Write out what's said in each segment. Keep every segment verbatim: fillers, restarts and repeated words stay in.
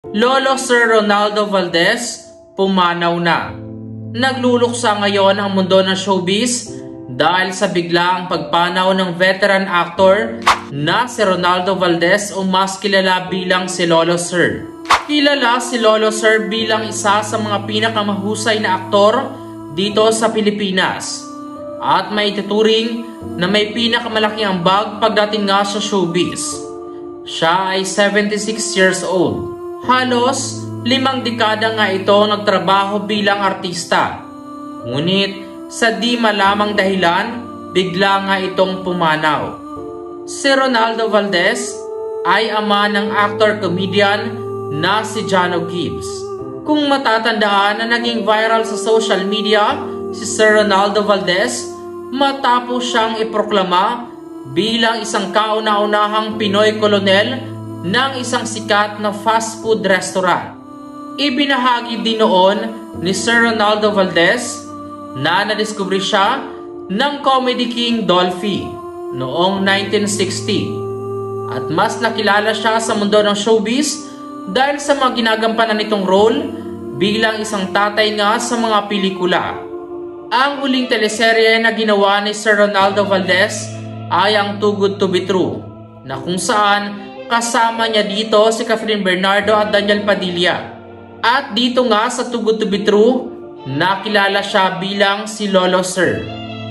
Lolo Sir Ronaldo Valdez, pumanaw na. Nagluluksa ngayon ang mundo ng showbiz dahil sa biglaang pagpanaw ng veteran actor na si Ronaldo Valdez o mas kilala bilang si Lolo Sir. Kilala si Lolo Sir bilang isa sa mga pinakamahusay na aktor dito sa Pilipinas at may ituturing na may pinakamalaking ambag pagdating nga sa showbiz. Siya ay seventy-six years old. Halos limang dekada nga ito nagtrabaho bilang artista. Ngunit sa di malamang dahilan, bigla nga itong pumanaw. Si Ronaldo Valdez ay ama ng actor-comedian na si Jano Gibbs. Kung matatandaan na naging viral sa social media si Sir Ronaldo Valdez matapos siyang iproklama bilang isang kauna-unahang Pinoy kolonel ng isang sikat na fast food restaurant. Ibinahagi din noon ni Sir Ronaldo Valdez na nadiskubre siya ng Comedy King Dolphy noong nineteen sixty at mas nakilala siya sa mundo ng showbiz dahil sa mga ginagampanan nitong role bilang isang tatay nga sa mga pelikula. Ang huling teleserye na ginawa ni Sir Ronaldo Valdez ay ang Too Good to Be True, na kung saan kasama niya dito si Kathryn Bernardo at Daniel Padilla. At dito nga sa Too Good to Be True, nakilala siya bilang si Lolo Sir.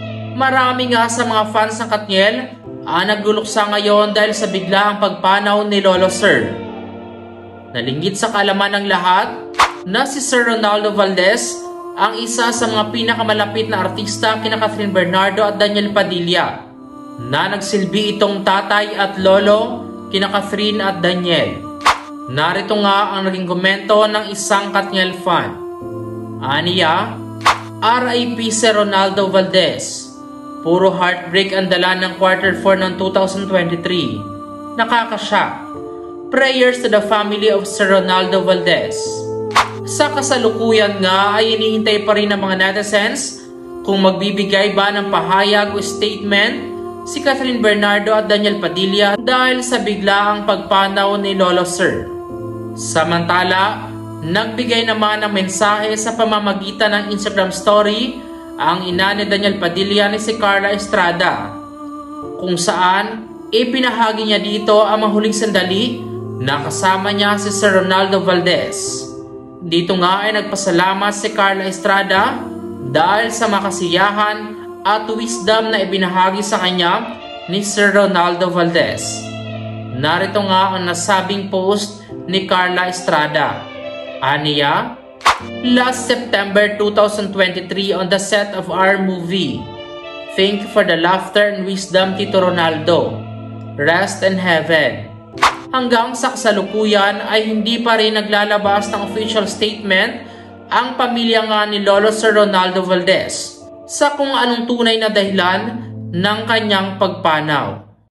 Marami nga sa mga fans ng Katniel ang nagluluksa ngayon dahil sa biglaang pagpanaw ni Lolo Sir. Nalingit sa kaalaman ng lahat na si Sir Ronaldo Valdez ang isa sa mga pinakamalapit na artista kina Kathryn Bernardo at Daniel Padilla, na nagsilbi itong tatay at lolo kina Kathryn at Daniel. Narito nga ang naging komento ng isang Katniel fan. Aniya, R I P si Ronaldo Valdez. Puro heartbreak ang dala ng quarter four ng two thousand twenty-three. Nakakashock. Prayers to the family of Sir Ronaldo Valdez. Sa kasalukuyan nga ay hinihintay pa rin ng mga netizens kung magbibigay ba ng pahayag o statement si Kathryn Bernardo at Daniel Padilla dahil sa biglaang pagpanaw ni Lolo Sir. Samantala, nagbigay naman ng mensahe sa pamamagitan ng Instagram story ang ina ni Daniel Padilla ni si Carla Estrada, kung saan ipinahagi niya dito ang mahuling sandali na kasama niya si Sir Ronaldo Valdez. Dito nga ay nagpasalamat si Carla Estrada dahil sa makasiyahan at wisdom na ibinahagi sa kanya ni Sir Ronaldo Valdez. Narito nga ang nasabing post ni Carla Estrada. Aniya, last September two thousand twenty-three on the set of our movie. Thank you for the laughter and wisdom, Tito Ronaldo. Rest in heaven. Hanggang sa kasalukuyan ay hindi pa rin naglalabas ng official statement ang pamilya nga ni Lolo Sir Ronaldo Valdez sa kung anong tunay na dahilan ng kanyang pagpanaw.